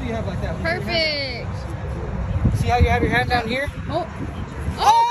you have like that. Perfect. See how you have your hand down here? Oh. Oh!